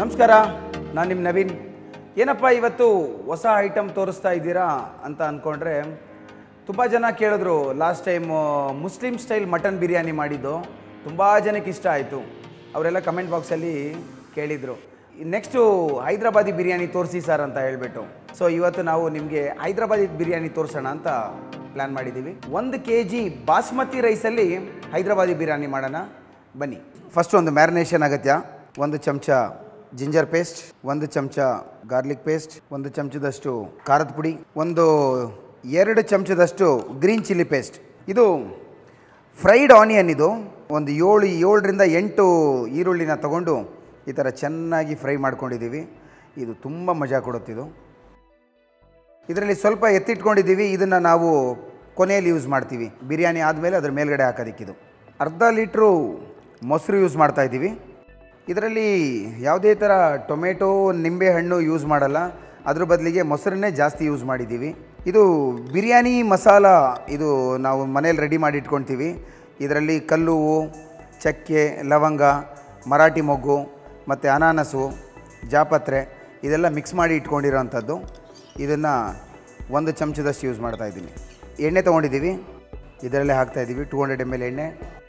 ನಮಸ್ಕಾರ, ನಾನು ನಿಮ್ಮ ನವೀನ್. ಏನಪ್ಪ ಇವತ್ತು ಹೊಸ ಐಟಮ್ ತೋರಿಸ್ತಾ ಇದ್ದೀರಾ ಅಂತ ಅಂದ್ಕೊಂಡ್ರೆ, ತುಂಬ ಜನ ಕೇಳಿದ್ರು. Last time Muslim style mutton biryani ಮಾಡಿದ್ದು ತುಂಬ ಜನಕ್ಕೆ ಇಷ್ಟ ಆಯಿತು. ಅವರೆಲ್ಲ ಕಮೆಂಟ್ ಬಾಕ್ಸಲ್ಲಿ ಕೇಳಿದರು, ನೆಕ್ಸ್ಟು ಹೈದರಾಬಾದಿ ಬಿರಿಯಾನಿ ತೋರಿಸಿ ಸರ್ ಅಂತ ಹೇಳಿಬಿಟ್ಟು. ಸೊ ಇವತ್ತು ನಾವು ನಿಮಗೆ ಹೈದರಾಬಾದಿ ಬಿರಿಯಾನಿ ತೋರಿಸೋಣ ಅಂತ ಪ್ಲ್ಯಾನ್ ಮಾಡಿದ್ದೀವಿ. 1 kg ಬಾಸ್ಮತಿ ರೈಸಲ್ಲಿ ಹೈದರಾಬಾದಿ ಬಿರಿಯಾನಿ ಮಾಡೋಣ ಬನ್ನಿ. ಫಸ್ಟು ಒಂದು ಮ್ಯಾರಿನೇಷನ್ ಅಗತ್ಯ. 1 ಚಮಚ ಜಿಂಜರ್ ಪೇಸ್ಟ್, 1 ಚಮಚ ಗಾರ್ಲಿಕ್ ಪೇಸ್ಟ್, 1 ಚಮಚದಷ್ಟು ಖಾರದ ಪುಡಿ, 2 ಚಮಚದಷ್ಟು ಗ್ರೀನ್ ಚಿಲ್ಲಿ ಪೇಸ್ಟ್. ಇದು ಫ್ರೈಡ್ ಆನಿಯನ್. ಇದು ಒಂದು 7ರಿಂದ 8 ಈರುಳ್ಳಿನ ತಗೊಂಡು ಈ ಥರ ಚೆನ್ನಾಗಿ ಫ್ರೈ ಮಾಡ್ಕೊಂಡಿದ್ದೀವಿ. ಇದು ತುಂಬ ಮಜಾ ಕೊಡುತ್ತಿದ್ದು. ಇದರಲ್ಲಿ ಸ್ವಲ್ಪ ಎತ್ತಿಟ್ಕೊಂಡಿದ್ದೀವಿ. ಇದನ್ನು ನಾವು ಕೊನೆಯಲ್ಲಿ ಯೂಸ್ ಮಾಡ್ತೀವಿ. ಬಿರಿಯಾನಿ ಆದಮೇಲೆ ಅದ್ರ ಮೇಲ್ಗಡೆ ಹಾಕೋದಕ್ಕಿದು. ಅರ್ಧ ಲೀಟ್ರು ಮೊಸರು ಯೂಸ್ ಮಾಡ್ತಾಯಿದ್ದೀವಿ. ಇದರಲ್ಲಿ ಯಾವುದೇ ಥರ ಟೊಮೆಟೊ ನಿಂಬೆಹಣ್ಣು ಯೂಸ್ ಮಾಡಲ್ಲ. ಅದ್ರ ಬದಲಿಗೆ ಮೊಸರನ್ನೇ ಜಾಸ್ತಿ ಯೂಸ್ ಮಾಡಿದ್ದೀವಿ. ಇದು ಬಿರಿಯಾನಿ ಮಸಾಲ. ಇದು ನಾವು ಮನೇಲಿ ರೆಡಿ ಮಾಡಿ ಇಟ್ಕೊಳ್ತೀವಿ. ಇದರಲ್ಲಿ ಕಲ್ಲುವು, ಚಕ್ಕೆ, ಲವಂಗ, ಮರಾಠಿ ಮೊಗ್ಗು ಮತ್ತು ಅನಾನಸು, ಜಾಪತ್ರೆ ಇದೆಲ್ಲ ಮಿಕ್ಸ್ ಮಾಡಿ ಇಟ್ಕೊಂಡಿರೋ ಅಂಥದ್ದು. ಇದನ್ನು 1 ಚಮಚದಷ್ಟು ಯೂಸ್ ಮಾಡ್ತಾಯಿದ್ದೀನಿ. ಎಣ್ಣೆ ತೊಗೊಂಡಿದ್ದೀವಿ, ಇದರಲ್ಲೇ ಹಾಕ್ತಾಯಿದ್ದೀವಿ 200 ml ಎಣ್ಣೆ.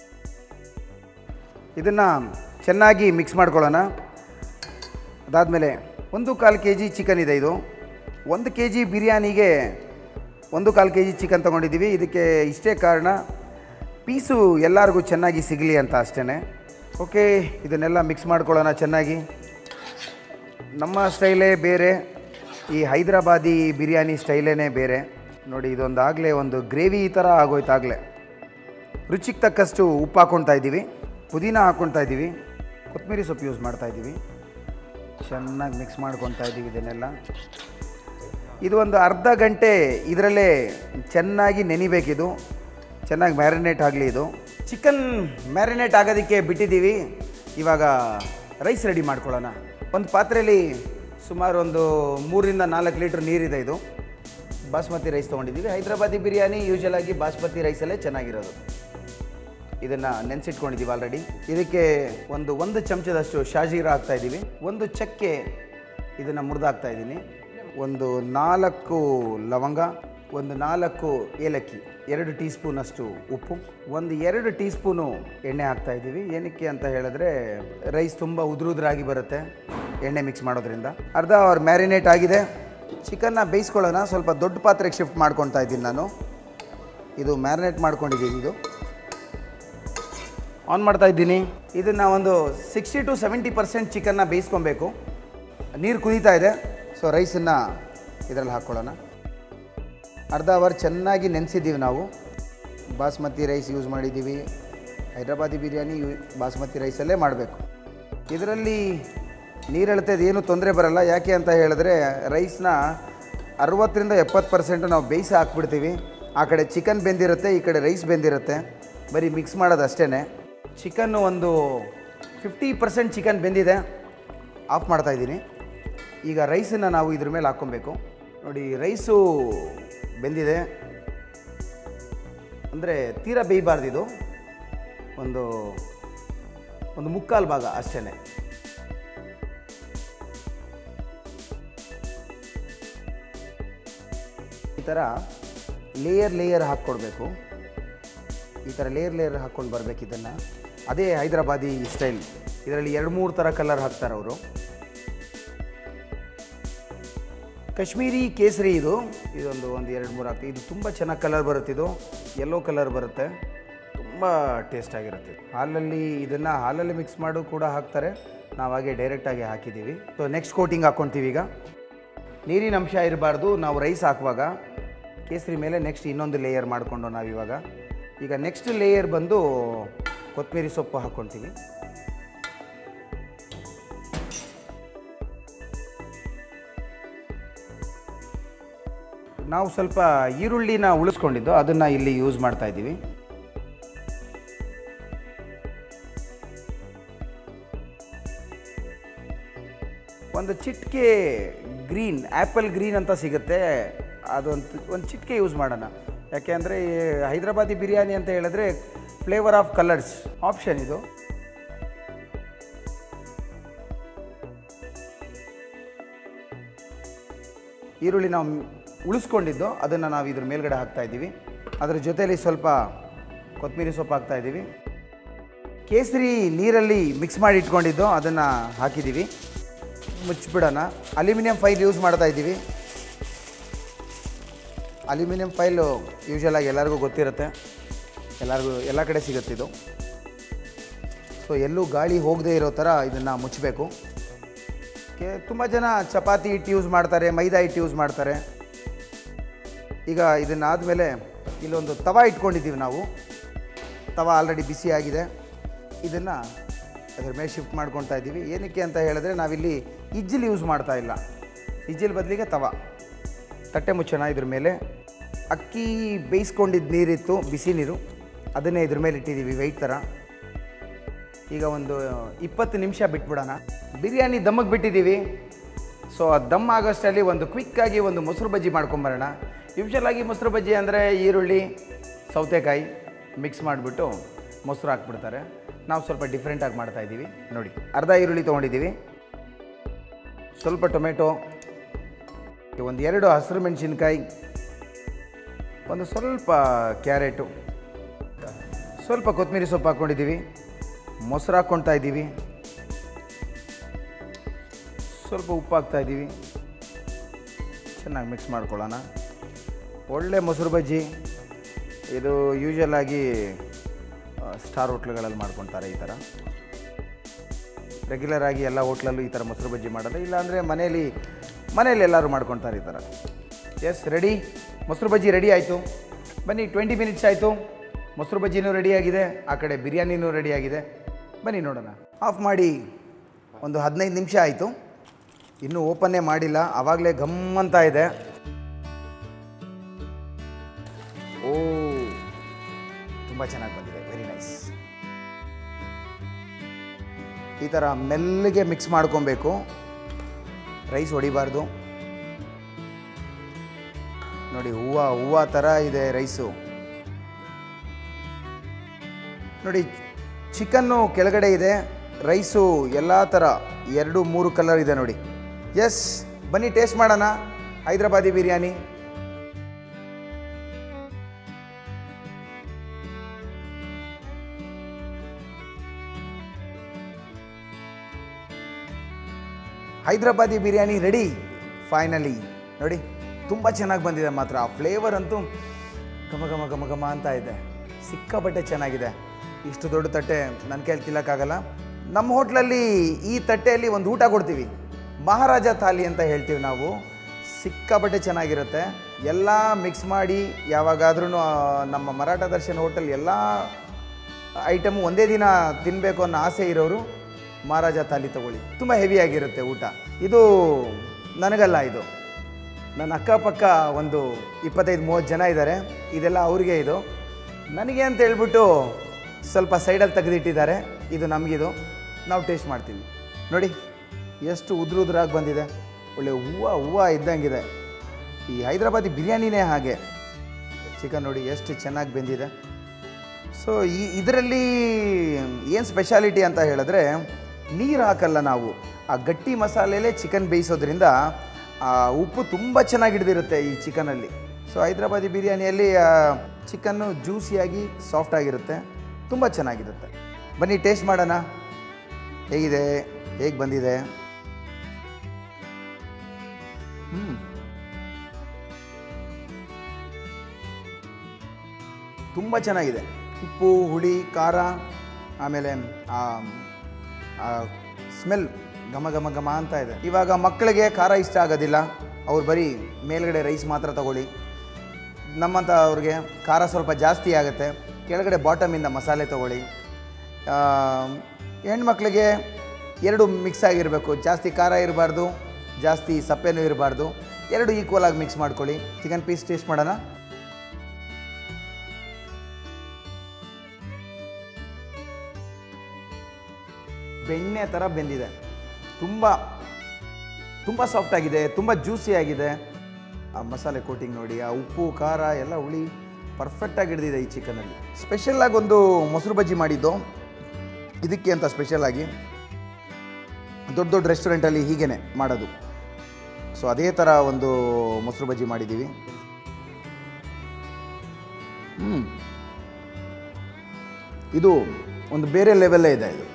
ಇದನ್ನು ಚೆನ್ನಾಗಿ ಮಿಕ್ಸ್ ಮಾಡ್ಕೊಳ್ಳೋಣ. ಅದಾದಮೇಲೆ 1/4 kg ಚಿಕನ್ ಇದೆ. ಇದು 1 kg ಬಿರಿಯಾನಿಗೆ 1/4 kg ಚಿಕನ್ ತೊಗೊಂಡಿದ್ದೀವಿ. ಇದಕ್ಕೆ ಇಷ್ಟೇ ಕಾರಣ, ಪೀಸು ಎಲ್ಲರಿಗೂ ಚೆನ್ನಾಗಿ ಸಿಗಲಿ ಅಂತ ಅಷ್ಟೇ. ಓಕೆ, ಇದನ್ನೆಲ್ಲ ಮಿಕ್ಸ್ ಮಾಡ್ಕೊಳ್ಳೋಣ ಚೆನ್ನಾಗಿ. ನಮ್ಮ ಸ್ಟೈಲೇ ಬೇರೆ, ಈ ಹೈದರಾಬಾದಿ ಬಿರಿಯಾನಿ ಸ್ಟೈಲೇ ಬೇರೆ. ನೋಡಿ, ಇದೊಂದಾಗಲೇ ಒಂದು ಗ್ರೇವಿ ಥರ ಆಗೋಯ್ತಾಗಲೇ. ರುಚಿಗೆ ತಕ್ಕಷ್ಟು ಉಪ್ಪು ಹಾಕ್ಕೊಳ್ತಾ ಇದ್ದೀವಿ, ಪುದೀನ ಹಾಕ್ಕೊಳ್ತಾ ಇದ್ದೀವಿ, ಕೊತ್ತಂಬರಿ ಸೊಪ್ಪು ಯೂಸ್ ಮಾಡ್ತಾಯಿದ್ದೀವಿ. ಚೆನ್ನಾಗಿ ಮಿಕ್ಸ್ ಮಾಡ್ಕೊತಾ ಇದ್ದೀವಿ ಇದನ್ನೆಲ್ಲ. ಇದು ಒಂದು ಅರ್ಧ ಗಂಟೆ ಇದರಲ್ಲೇ ಚೆನ್ನಾಗಿ ನೆನಿಬೇಕಿದು, ಚೆನ್ನಾಗಿ ಮ್ಯಾರಿನೇಟ್ ಆಗಲಿ. ಇದು ಚಿಕನ್ ಮ್ಯಾರಿನೇಟ್ ಆಗೋದಕ್ಕೆ ಬಿಟ್ಟಿದ್ದೀವಿ. ಇವಾಗ ರೈಸ್ ರೆಡಿ ಮಾಡ್ಕೊಳ್ಳೋಣ. ಒಂದು ಪಾತ್ರೆಯಲ್ಲಿ ಸುಮಾರು ಒಂದು 3ರಿಂದ 4 ಲೀಟ್ರ್ ನೀರಿದೆ. ಇದು ಬಾಸ್ಮತಿ ರೈಸ್ ತೊಗೊಂಡಿದ್ದೀವಿ. ಹೈದರಾಬಾದಿ ಬಿರಿಯಾನಿ ಯೂಶಲಾಗಿ ಬಾಸ್ಮತಿ ರೈಸಲ್ಲೇ ಚೆನ್ನಾಗಿರೋದು. ಇದನ್ನು ನೆನೆಸಿಟ್ಕೊಂಡಿದ್ದೀವಿ ಆಲ್ರೆಡಿ. ಇದಕ್ಕೆ ಒಂದು ಚಮಚದಷ್ಟು ಶಾಜೀರ ಹಾಕ್ತಾಯಿದ್ದೀವಿ, 1 ಚಕ್ಕೆ ಇದನ್ನು ಮುರಿದಾಕ್ತಾಯಿದ್ದೀನಿ, 4 ಲವಂಗ, 4 ಏಲಕ್ಕಿ, 2 ಟೀ ಸ್ಪೂನಷ್ಟು ಉಪ್ಪು, 2 ಟೀ ಸ್ಪೂನು ಎಣ್ಣೆ ಹಾಕ್ತಾಯಿದ್ದೀವಿ. ಏನಕ್ಕೆ ಅಂತ ಹೇಳಿದ್ರೆ ರೈಸ್ ತುಂಬ ಉದುರಾಗಿ ಬರುತ್ತೆ ಎಣ್ಣೆ ಮಿಕ್ಸ್ ಮಾಡೋದ್ರಿಂದ. ಅರ್ಧ ಅವರ್ ಮ್ಯಾರಿನೇಟ್ ಆಗಿದೆ. ಚಿಕನ್ನ ಬೇಯಿಸ್ಕೊಳ್ಳೋಣ. ಸ್ವಲ್ಪ ದೊಡ್ಡ ಪಾತ್ರೆಗೆ ಶಿಫ್ಟ್ ಮಾಡ್ಕೊತಾ ಇದ್ದೀನಿ ನಾನು. ಇದು ಮ್ಯಾರಿನೇಟ್ ಮಾಡ್ಕೊಂಡಿದ್ದೀನಿ. ಇದು ಆನ್ ಮಾಡ್ತಾ ಇದ್ದೀನಿ. ಇದನ್ನು ಒಂದು 60 to 70% ಚಿಕನ್ನ ಬೇಯಿಸ್ಕೊಬೇಕು. ನೀರು ಕುದೀತಾ ಇದೆ. ಸೊ ರೈಸನ್ನು ಇದರಲ್ಲಿ ಹಾಕ್ಕೊಳ್ಳೋಣ. ಅರ್ಧ ಅವರ್ ಚೆನ್ನಾಗಿ ನೆನೆಸಿದ್ದೀವಿ ನಾವು. ಬಾಸ್ಮತಿ ರೈಸ್ ಯೂಸ್ ಮಾಡಿದ್ದೀವಿ. ಹೈದರಾಬಾದಿ ಬಿರಿಯಾನಿ ಬಾಸ್ಮತಿ ರೈಸಲ್ಲೇ ಮಾಡಬೇಕು. ಇದರಲ್ಲಿ ನೀರು ಎಳ್ತೇದು ಏನೂ ತೊಂದರೆ ಬರಲ್ಲ. ಯಾಕೆ ಅಂತ ಹೇಳಿದ್ರೆ ರೈಸ್ನ 60ರಿಂದ 70% ನಾವು ಬೇಯಿಸಿ ಹಾಕ್ಬಿಡ್ತೀವಿ. ಆ ಕಡೆ ಚಿಕನ್ ಬೆಂದಿರುತ್ತೆ, ಈ ಕಡೆ ರೈಸ್ ಬೆಂದಿರುತ್ತೆ. ಬರೀ ಮಿಕ್ಸ್ ಮಾಡೋದು ಅಷ್ಟೇ. ಚಿಕನ್ನು ಒಂದು 50% ಚಿಕನ್ ಬೆಂದಿದೆ. ಆಫ್ ಮಾಡ್ತಾಯಿದ್ದೀನಿ. ಈಗ ರೈಸನ್ನು ನಾವು ಇದ್ರ ಮೇಲೆ ಹಾಕ್ಕೊಬೇಕು. ನೋಡಿ, ರೈಸು ಬೆಂದಿದೆ. ಅಂದರೆ ತೀರಾ ಬೇಯಬಾರ್ದು. ಇದು ಒಂದು 3/4 ಭಾಗ ಅಷ್ಟೇ. ಈ ಥರ ಲೇಯರ್ ಹಾಕ್ಕೊಡ್ಬೇಕು. ಈ ಥರ ಲೇಯರ್ ಹಾಕ್ಕೊಂಡು ಬರಬೇಕು. ಇದನ್ನು ಅದೇ ಹೈದರಾಬಾದಿ ಸ್ಟೈಲ್. ಇದರಲ್ಲಿ 2-3 ಥರ ಕಲರ್ ಹಾಕ್ತಾರೆ ಅವರು. ಕಾಶ್ಮೀರಿ ಕೇಸರಿ ಇದೊಂದು 1-2-3 ಹಾಕ್ತೀವಿ. ಇದು ತುಂಬ ಚೆನ್ನಾಗಿ ಕಲರ್ ಬರುತ್ತೆ. ಇದು ಯೆಲ್ಲೋ ಕಲರ್ ಬರುತ್ತೆ, ತುಂಬ ಟೇಸ್ಟ್ ಆಗಿರುತ್ತೆ. ಹಾಲಲ್ಲಿ ಮಿಕ್ಸ್ ಮಾಡು ಕೂಡ ಹಾಕ್ತಾರೆ. ನಾವು ಹಾಗೆ ಡೈರೆಕ್ಟಾಗಿ ಹಾಕಿದ್ದೀವಿ. ಸೊ ನೆಕ್ಸ್ಟ್ ಕೋಟಿಂಗ್ ಹಾಕ್ಕೊತೀವಿ. ಈಗ ನೀರಿನ ಅಂಶ ಇರಬಾರ್ದು. ನಾವು ರೈಸ್ ಹಾಕುವಾಗ ಕೇಸರಿ ಮೇಲೆ ನೆಕ್ಸ್ಟ್ ಇನ್ನೊಂದು ಲೇಯರ್ ಮಾಡಿಕೊಂಡು ನಾವಿವಾಗ ಈಗ ನೆಕ್ಸ್ಟ್ ಲೇಯರ್ ಬಂದು ಕೊತ್ತಂಬರಿ ಸೊಪ್ಪು ಹಾಕ್ಕೊತೀವಿ. ನಾವು ಸ್ವಲ್ಪ ಈರುಳ್ಳಿನ ಉಳಿಸ್ಕೊಂಡಿದ್ದು ಅದನ್ನು ಇಲ್ಲಿ ಯೂಸ್ ಮಾಡ್ತಾ ಇದ್ದೀವಿ. ಒಂದು ಚಿಟಿಕೆ ಗ್ರೀನ್, ಆ್ಯಪಲ್ ಗ್ರೀನ್ ಅಂತ ಸಿಗುತ್ತೆ, ಒಂದು ಚಿಟಿಕೆ ಯೂಸ್ ಮಾಡೋಣ. ಯಾಕೆ ಅಂದರೆ ಹೈದರಾಬಾದಿ ಬಿರಿಯಾನಿ ಅಂತ ಹೇಳಿದ್ರೆ ಫ್ಲೇವರ್ ಆಫ್ ಕಲರ್ಸ್ ಆಪ್ಷನ್ ಇದು. ಈರುಳ್ಳಿ ನಾವು ಉಳಿಸ್ಕೊಂಡಿದ್ದು ಅದನ್ನು ನಾವು ಇದ್ರ ಮೇಲ್ಗಡೆ ಹಾಕ್ತಾಯಿದ್ದೀವಿ. ಅದರ ಜೊತೆಯಲ್ಲಿ ಸ್ವಲ್ಪ ಕೊತ್ತಂಬರಿ ಸೊಪ್ಪು ಹಾಕ್ತಾಯಿದ್ದೀವಿ. ಕೇಸರಿ ನೀರಲ್ಲಿ ಮಿಕ್ಸ್ ಮಾಡಿ ಇಟ್ಕೊಂಡಿದ್ದು ಅದನ್ನು ಹಾಕಿದ್ದೀವಿ. ಮುಚ್ಚಿಬಿಡೋಣ. ಅಲ್ಯೂಮಿನಿಯಂ ಫೈಲ್ ಯೂಸ್ ಮಾಡ್ತಾಯಿದ್ದೀವಿ. ಅಲ್ಯೂಮಿನಿಯಂ ಫೈಲು ಯೂಶ್ವಲಾಗಿ ಎಲ್ಲರಿಗೂ ಗೊತ್ತಿರುತ್ತೆ, ಎಲ್ಲ ಕಡೆ ಸಿಗುತ್ತಿದ್ದು. ಸೊ ಎಲ್ಲೂ ಗಾಳಿ ಹೋಗದೇ ಇರೋ ಥರ ಇದನ್ನು ಮುಚ್ಚಬೇಕು. ತುಂಬ ಜನ ಚಪಾತಿ ಹಿಟ್ಟು ಯೂಸ್ ಮಾಡ್ತಾರೆ, ಮೈದಾ ಹಿಟ್ಟು ಯೂಸ್ ಮಾಡ್ತಾರೆ. ಈಗ ಇದನ್ನಾದಮೇಲೆ ಇಲ್ಲೊಂದು ತವಾ ಇಟ್ಕೊಂಡಿದ್ದೀವಿ ನಾವು. ತವಾ ಆಲ್ರೆಡಿ ಬಿಸಿಯಾಗಿದೆ. ಇದನ್ನು ಅದ್ರ ಮೇಲೆ ಶಿಫ್ಟ್ ಮಾಡ್ಕೊತಾ ಇದ್ದೀವಿ. ಏನಕ್ಕೆ ಅಂತ ಹೇಳಿದ್ರೆ ನಾವಿಲ್ಲಿ ಇಜ್ಜಿಲ್ ಯೂಸ್ ಮಾಡ್ತಾ ಇಲ್ಲ. ಇಜ್ಜಿಲ್ ಬದಲಿಗೆ ತವಾ. ತಟ್ಟೆ ಮುಚ್ಚೋಣ. ಇದ್ರ ಮೇಲೆ ಅಕ್ಕಿ ಬೇಯಿಸ್ಕೊಂಡಿದ್ದು ನೀರಿತ್ತು, ಬಿಸಿ ನೀರು, ಅದನ್ನೇ ಇದ್ರ ಮೇಲೆ ಇಟ್ಟಿದ್ದೀವಿ ವೆಯ್ಟ್ ಥರ. ಈಗ ಒಂದು 20 ನಿಮಿಷ ಬಿಟ್ಬಿಡೋಣ. ಬಿರಿಯಾನಿ ದಮ್ಮಗೆ ಬಿಟ್ಟಿದ್ದೀವಿ. ಸೊ ಆ ದಮ್ ಆಗೋಷ್ಟರಲ್ಲಿ ಒಂದು ಕ್ವಿಕ್ಕಾಗಿ ಒಂದು ಮೊಸರು ಬಜ್ಜಿ ಮಾಡ್ಕೊಂಬರೋಣ. ಯೂಶ್ವಲಾಗಿ ಮೊಸರು ಬಜ್ಜಿ ಅಂದರೆ ಈರುಳ್ಳಿ ಸೌತೆಕಾಯಿ ಮಿಕ್ಸ್ ಮಾಡಿಬಿಟ್ಟು ಮೊಸರು ಹಾಕ್ಬಿಡ್ತಾರೆ. ನಾವು ಸ್ವಲ್ಪ ಡಿಫ್ರೆಂಟಾಗಿ ಮಾಡ್ತಾಯಿದ್ದೀವಿ. ನೋಡಿ, ಅರ್ಧ ಈರುಳ್ಳಿ ತೊಗೊಂಡಿದ್ದೀವಿ, ಸ್ವಲ್ಪ ಟೊಮೆಟೊ, ಒಂದು 2 ಹಸಿರು ಮೆಣಸಿನ್ಕಾಯಿ, ಒಂದು ಸ್ವಲ್ಪ ಕ್ಯಾರೆಟು, ಸ್ವಲ್ಪ ಕೊತ್ತಂಬರಿ ಸೊಪ್ಪು ಹಾಕ್ಕೊಂಡಿದ್ದೀವಿ, ಮೊಸರು ಹಾಕ್ಕೊಳ್ತಾ ಇದ್ದೀವಿ, ಸ್ವಲ್ಪ ಉಪ್ಪು ಹಾಕ್ತಾಯಿದ್ದೀವಿ. ಚೆನ್ನಾಗಿ ಮಿಕ್ಸ್ ಮಾಡ್ಕೊಳ್ಳೋಣ. ಒಳ್ಳೆ ಮೊಸರು ಬಜ್ಜಿ. ಇದು ಯೂಶ್ವಲಾಗಿ ಸ್ಟಾರ್ ಹೋಟ್ಲುಗಳಲ್ಲಿ ಮಾಡ್ಕೊತಾರೆ. ಈ ಥರ ರೆಗ್ಯುಲರಾಗಿ ಎಲ್ಲ ಹೋಟ್ಲಲ್ಲೂ ಈ ಥರ ಮೊಸರು ಬಜ್ಜಿ ಮಾಡೋದು. ಇಲ್ಲಾಂದರೆ ಮನೇಲಿ ಎಲ್ಲರೂ ಮಾಡ್ಕೊತಾರೆ ಈ ಥರ. Yes, ready. ಮೊಸರು ಬಜ್ಜಿ ರೆಡಿ ಆಯಿತು. ಬನ್ನಿ, 20 ಮಿನಿಟ್ಸ್ ಆಯಿತು. ಮೊಸರು ಬಜ್ಜಿನೂ ರೆಡಿಯಾಗಿದೆ, ಆ ಕಡೆ ಬಿರಿಯಾನಿನೂ ರೆಡಿಯಾಗಿದೆ. ಬನ್ನಿ ನೋಡೋಣ. ಆಫ್ ಮಾಡಿ ಒಂದು 15 ನಿಮಿಷ ಆಯಿತು. ಇನ್ನೂ ಓಪನ್ನೇ ಮಾಡಿಲ್ಲ, ಆವಾಗಲೇ ಗಮ್ಮಂತ ಇದೆ. ಓ, ತುಂಬ ಚೆನ್ನಾಗಿ ಬಂದಿದೆ. Very nice. ಈ ಥರ ಮೆಲ್ಲಗೆ ಮಿಕ್ಸ್ ಮಾಡ್ಕೊಬೇಕು. ರೈಸ್ ಹೊಡಿಬಾರ್ದು. ನೋಡಿ, ಹೂವು ಥರ ಇದೆ ರೈಸು. ನೋಡಿ, ಚಿಕನ್ನು ಕೆಳಗಡೆ ಇದೆ, ರೈಸು ಎಲ್ಲ ಥರ 2-3 ಕಲರ್ ಇದೆ ನೋಡಿ. ಎಸ್, ಬನ್ನಿ ಟೇಸ್ಟ್ ಮಾಡೋಣ ಹೈದರಾಬಾದಿ ಬಿರಿಯಾನಿ. Hyderabadi biryani ready finally. ನೋಡಿ, ತುಂಬ ಚೆನ್ನಾಗಿ ಬಂದಿದೆ ಮಾತ್ರ. ಆ ಫ್ಲೇವರ್ ಅಂತೂ ಘಮ ಘಮ ಘಮ ಘಮ ಅಂತ ಇದೆ. ಸಿಕ್ಕಾಪಟ್ಟೆ ಚೆನ್ನಾಗಿದೆ. ಇಷ್ಟು ದೊಡ್ಡ ತಟ್ಟೆ ನನ್ನ ಕೈಯಲ್ಲಿ ತಿನ್ನೋಕ್ಕಾಗಲ್ಲ. ನಮ್ಮ ಹೋಟ್ಲಲ್ಲಿ ಈ ತಟ್ಟೆಯಲ್ಲಿ ಒಂದು ಊಟ ಕೊಡ್ತೀವಿ, ಮಹಾರಾಜ ಥಾಲಿ ಅಂತ ಹೇಳ್ತೀವಿ ನಾವು. ಸಿಕ್ಕಾಪಟ್ಟೆ ಚೆನ್ನಾಗಿರುತ್ತೆ. ಎಲ್ಲ ಮಿಕ್ಸ್ ಮಾಡಿ ಯಾವಾಗಾದ್ರೂ ನಮ್ಮ ಮರಾಠ ದರ್ಶನ್ ಹೋಟೆಲ್ ಎಲ್ಲ ಐಟಮು ಒಂದೇ ದಿನ ತಿನ್ನಬೇಕು ಅನ್ನೋ ಆಸೆ ಇರೋರು ಮಹಾರಾಜ ಥಾಲಿ ತೊಗೊಳ್ಳಿ. ತುಂಬ ಹೆವಿಯಾಗಿರುತ್ತೆ ಊಟ. ಇದು ನನಗಲ್ಲ, ಇದು ನನ್ನ ಅಕ್ಕಪಕ್ಕ ಒಂದು 25-30 ಜನ ಇದ್ದಾರೆ. ಇದೆಲ್ಲ ಅವ್ರಿಗೆ. ಇದು ನನಗೆ ಅಂತ ಹೇಳ್ಬಿಟ್ಟು ಸ್ವಲ್ಪ ಸೈಡಲ್ಲಿ ತೆಗೆದಿಟ್ಟಿದ್ದಾರೆ. ಇದು ನಮಗಿದು. ನಾವು ಟೇಸ್ಟ್ ಮಾಡ್ತೀವಿ. ನೋಡಿ, ಎಷ್ಟು ಉದ್ರಾಗಿ ಬಂದಿದೆ. ಒಳ್ಳೆ ಹೂವು ಇದ್ದಂಗಿದೆ. ಈ ಹೈದರಾಬಾದಿ ಬಿರಿಯಾನಿನೇ ಹಾಗೆ. ಚಿಕನ್ ನೋಡಿ ಎಷ್ಟು ಚೆನ್ನಾಗಿ ಬೆಂದಿದೆ. ಸೊ ಇದರಲ್ಲಿ ಏನು ಸ್ಪೆಷಾಲಿಟಿ ಅಂತ ಹೇಳಿದ್ರೆ, ನೀರು ಹಾಕಲ್ಲ ನಾವು. ಆ ಗಟ್ಟಿ ಮಸಾಲೆಲೇ ಚಿಕನ್ ಬೇಯಿಸೋದ್ರಿಂದ ಆ ಉಪ್ಪು ತುಂಬ ಚೆನ್ನಾಗಿ ಹಿಡಿದಿರುತ್ತೆ ಈ ಚಿಕನಲ್ಲಿ. ಸೊ ಹೈದರಾಬಾದಿ ಬಿರಿಯಾನಿಯಲ್ಲಿ ಚಿಕನ್ನು ಜ್ಯೂಸಿಯಾಗಿ ಸಾಫ್ಟಾಗಿರುತ್ತೆ, ತುಂಬ ಚೆನ್ನಾಗಿರುತ್ತೆ. ಬನ್ನಿ ಟೇಸ್ಟ್ ಮಾಡೋಣ ಹೇಗಿದೆ, ಹೇಗೆ ಬಂದಿದೆ. ತುಂಬ ಚೆನ್ನಾಗಿದೆ. ಉಪ್ಪು, ಹುಳಿ, ಖಾರ, ಆಮೇಲೆ ಸ್ಮೆಲ್ ಘಮ ಘಮ ಘಮ ಅಂತ ಇದೆ. ಇವಾಗ ಮಕ್ಕಳಿಗೆ ಖಾರ ಇಷ್ಟ ಆಗೋದಿಲ್ಲ, ಅವ್ರು ಬರೀ ಮೇಲ್ಗಡೆ ರೈಸ್ ಮಾತ್ರ ತಗೊಳ್ಳಿ. ನಮ್ಮಂಥ ಅವ್ರಿಗೆ ಖಾರ ಸ್ವಲ್ಪ ಜಾಸ್ತಿ ಆಗುತ್ತೆ, ಕೆಳಗಡೆ ಬಾಟಮಿಂದ ಮಸಾಲೆ ತೊಗೊಳ್ಳಿ. ಹೆಣ್ಮಕ್ಳಿಗೆ 2 ಮಿಕ್ಸ್ ಆಗಿರಬೇಕು. ಜಾಸ್ತಿ ಖಾರ ಇರಬಾರ್ದು, ಜಾಸ್ತಿ ಸಪ್ಪೆನೂ ಇರಬಾರ್ದು. 2 ಈಕ್ವಲ್ ಆಗಿ ಮಿಕ್ಸ್ ಮಾಡ್ಕೊಳ್ಳಿ. ಚಿಕನ್ ಪೀಸ್ ಟೇಸ್ಟ್ ಮಾಡೋಣ. ಬೆಣ್ಣೆ ಥರ ಬೆಂದಿದೆ. ತುಂಬ ಸಾಫ್ಟಾಗಿದೆ, ತುಂಬ ಜ್ಯೂಸಿಯಾಗಿದೆ. ಆ ಮಸಾಲೆ ಕೋಟಿಂಗ್ ನೋಡಿ, ಆ ಉಪ್ಪು, ಖಾರ ಎಲ್ಲ ಹುಳಿ ಪರ್ಫೆಕ್ಟಾಗಿ ಹಿಡಿದಿದೆ ಈ ಚಿಕನಲ್ಲಿ. ಸ್ಪೆಷಲ್ಲಾಗಿ ಒಂದು ಮೊಸರು ಬಜ್ಜಿ ಮಾಡಿದ್ದು ಇದಕ್ಕೆ ಅಂತ ಸ್ಪೆಷಲಾಗಿ. ದೊಡ್ಡ ರೆಸ್ಟೋರೆಂಟಲ್ಲಿ ಹೀಗೇ ಮಾಡೋದು. ಸೊ ಅದೇ ಥರ ಒಂದು ಮೊಸರು ಬಜ್ಜಿ ಮಾಡಿದ್ದೀವಿ. ಇದು ಒಂದು ಬೇರೆ ಲೆವೆಲ್ಲೇ ಇದೆ. ಇದು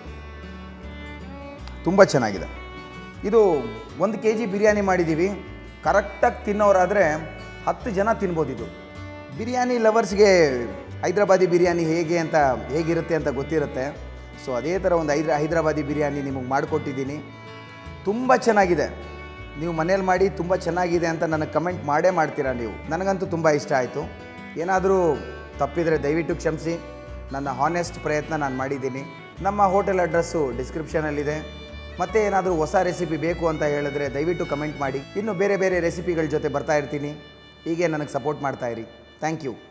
ತುಂಬ ಚೆನ್ನಾಗಿದೆ. ಇದು 1 kg ಬಿರಿಯಾನಿ ಮಾಡಿದ್ದೀವಿ. ಕರೆಕ್ಟಾಗಿ ತಿನ್ನೋರಾದರೆ 10 ಜನ ತಿನ್ಬೋದು. ಇದು ಬಿರಿಯಾನಿ ಲವರ್ಸ್ಗೆ ಹೈದರಾಬಾದಿ ಬಿರಿಯಾನಿ ಹೇಗಿರುತ್ತೆ ಅಂತ ಗೊತ್ತಿರುತ್ತೆ. ಸೊ ಅದೇ ಥರ ಒಂದು ಹೈದರಾಬಾದಿ ಬಿರಿಯಾನಿ ನಿಮಗೆ ಮಾಡಿಕೊಟ್ಟಿದ್ದೀನಿ. ತುಂಬ ಚೆನ್ನಾಗಿದೆ. ನೀವು ಮನೇಲಿ ಮಾಡಿ ತುಂಬ ಚೆನ್ನಾಗಿದೆ ಅಂತ ನನಗೆ ಕಮೆಂಟ್ ಮಾಡ್ತೀರಾ ನೀವು. ನನಗಂತೂ ತುಂಬ ಇಷ್ಟ ಆಯಿತು. ಏನಾದರೂ ತಪ್ಪಿದರೆ ದಯವಿಟ್ಟು ಕ್ಷಮಿಸಿ. ನನ್ನ ಹಾನೆಸ್ಟ್ ಪ್ರಯತ್ನ ನಾನು ಮಾಡಿದ್ದೀನಿ. ನಮ್ಮ ಹೋಟೆಲ್ ಅಡ್ರೆಸ್ಸು ಡಿಸ್ಕ್ರಿಪ್ಷನಲ್ಲಿದೆ. ಮತ್ತು ಏನಾದರೂ ಹೊಸ ರೆಸಿಪಿ ಬೇಕು ಅಂತ ಹೇಳಿದ್ರೆ ದಯವಿಟ್ಟು ಕಮೆಂಟ್ ಮಾಡಿ. ಇನ್ನು ಬೇರೆ ಬೇರೆ ರೆಸಿಪಿಗಳ ಜೊತೆ ಬರ್ತಾ ಇರ್ತೀನಿ. ಹೀಗೆ ನನಗೆ ಸಪೋರ್ಟ್ ಮಾಡ್ತಾಯಿರಿ. Thank you.